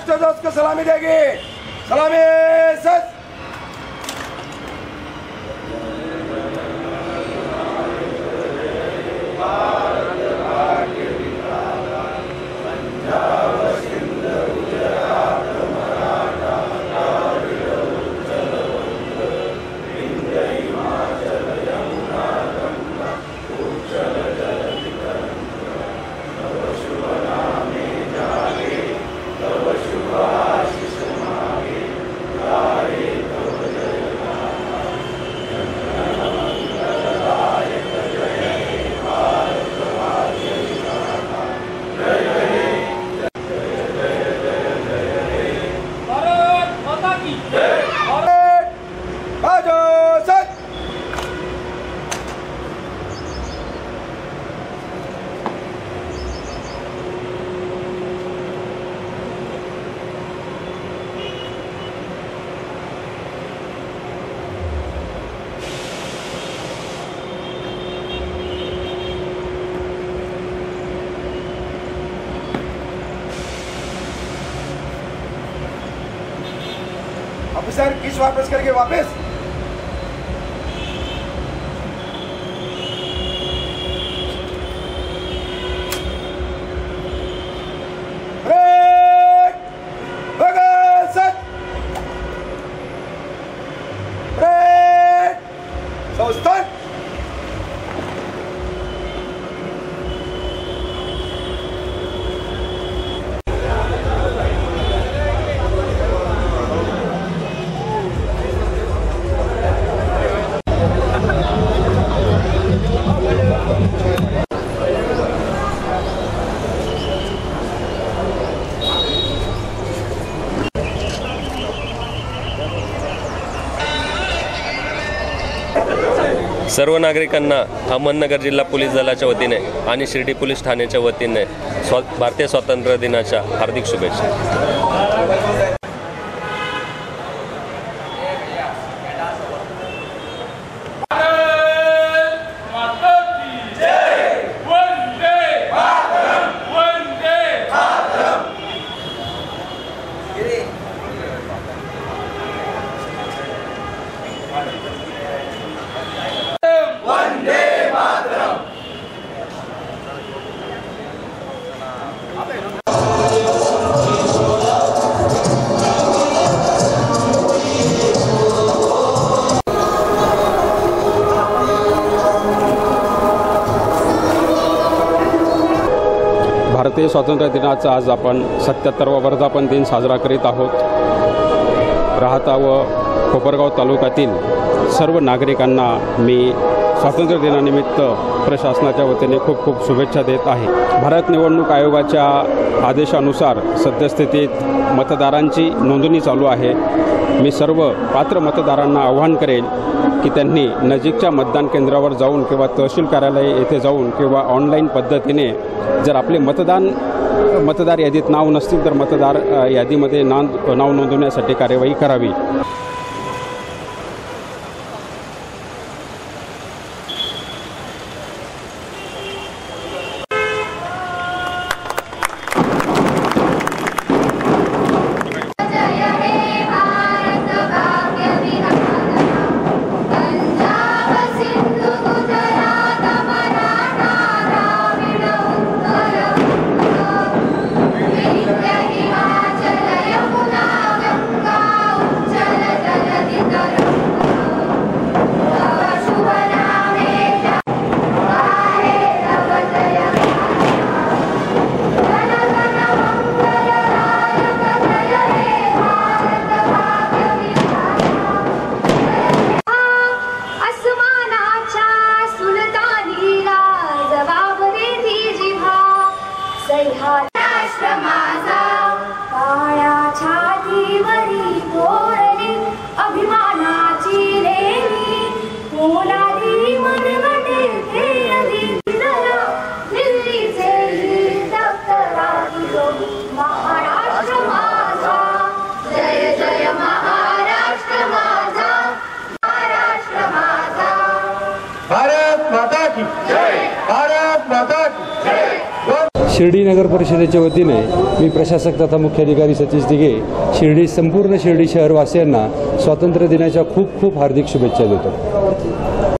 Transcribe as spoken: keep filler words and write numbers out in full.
राष्ट्रध्वज को सलामी देगी। सलामी सच। ऑफिसर किस वापस करके वापस। ब्रेक बगल सच। ब्रेक संस्थान। सर्व नागरिकांना अहमदनगर जिल्हा पोलीस दलाच्या वतीने आणि शिर्डी पोलीस ठाण्याच्या वतीने स्वा भारतीय स्वातंत्र्य दिनाच्या हार्दिक शुभेच्छा। भारतीय स्वातंत्र्य दिनाचा आज आपण सत्याहत्तरवा वर्धापन दिन साजरा करीत आहोत। राहता व कोपरगाव तालुक्यातील सर्व नागरिकांना मी स्वातंत्र्य दिनानिमित्त प्रशासनाच्या वतीने खूप खूप शुभेच्छा देत आहे। भारत निवडणूक आयोगाच्या आदेशानुसार सद्यस्थितीत मतदारांची नोंदणी चालू आहे। मी सर्व पात्र मतदारांना आवाहन करेन की त्यांनी नजीकच्या मतदान केंद्रावर जाऊन किंवा तहसील कार्यालय येथे जाऊन किंवा ऑनलाईन पद्धतीने जर आपले मतदान मतदार यादीत नाव नसतील तर मतदार यादीमध्ये नाव नाव नोंदवण्यासाठी कार्यवाही करावी। चल शिर्डी नगर परिषदेच्या वतीने मी प्रशासक तथा मुख्य अधिकारी सतीश दिघे शिर्डी संपूर्ण शिर्डी शहरवासियांना स्वातंत्र्य दिनाच्या खूप खूप हार्दिक शुभेच्छा देतो.